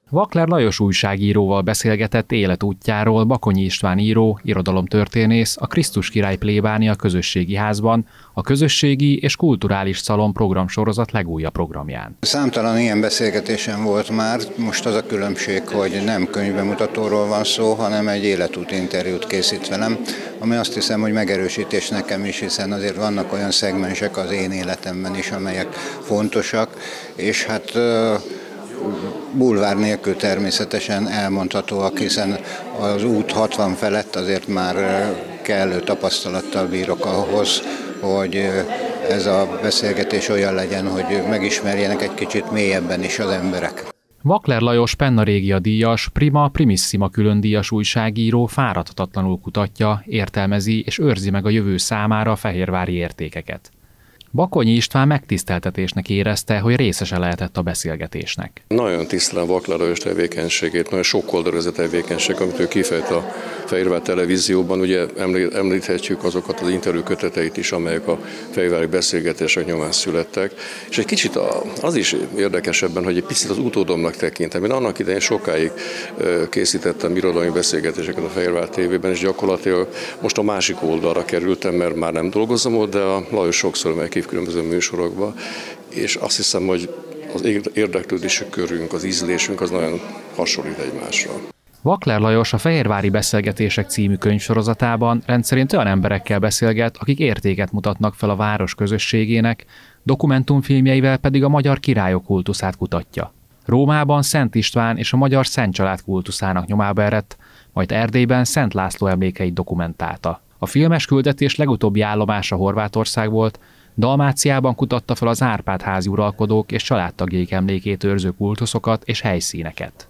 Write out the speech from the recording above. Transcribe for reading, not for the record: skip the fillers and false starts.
Vakler Lajos újságíróval beszélgetett életútjáról Bakonyi István író, irodalomtörténész a Krisztus Király plébánia közösségi házban, a Közösségi és Kulturális Szalon programsorozat legújabb programján. Számtalan ilyen beszélgetésem volt már, most az a különbség, hogy nem könyvbemutatóról van szó, hanem egy életút interjút készít velem, ami azt hiszem, hogy megerősítés nekem is, hiszen azért vannak olyan szegmensek az én életemben is, amelyek fontosak, és hát bulvár nélkül természetesen elmondhatóak, hiszen az út 60 felett azért már kellő tapasztalattal bírok ahhoz, hogy ez a beszélgetés olyan legyen, hogy megismerjenek egy kicsit mélyebben is az emberek. Vakler Lajos Penna Régia díjas, Prima Primissima különdíjas újságíró fáradhatatlanul kutatja, értelmezi és őrzi meg a jövő számára a fehérvári értékeket. Bakonyi István megtiszteltetésnek érezte, hogy részese lehetett a beszélgetésnek. Nagyon tisztelem Vakler Lajos tevékenységét, nagyon sokoldalú ez a tevékenység, amit ő kifejt a Fehérvár televízióban. Ugye említhetjük azokat az interjú köteteit is, amelyek a fehérvári beszélgetések nyomán születtek. És egy kicsit az is érdekesebben, hogy egy picit az utódomnak tekintem. Én annak idején sokáig készítettem irodalmi beszélgetéseket a Fehérvár tévében, és gyakorlatilag most a másik oldalra kerültem, mert már nem dolgozom ott, de a Lajos sokszor meghív különböző műsorokba, és azt hiszem, hogy az érdeklődési körünk, az ízlésünk az nagyon hasonlít egymásra. Vakler Lajos a Fehérvári Beszélgetések című könyvsorozatában rendszerint olyan emberekkel beszélget, akik értéket mutatnak fel a város közösségének, dokumentumfilmjeivel pedig a magyar királyok kultuszát kutatja. Rómában Szent István és a magyar Szent Család kultuszának nyomába eredt, majd Erdélyben Szent László emlékeit dokumentálta. A filmes küldetés legutóbbi állomása Horvátország volt, Dalmáciában kutatta fel az Árpád-házi uralkodók és családtagjaik emlékét őrző kultuszokat és helyszíneket.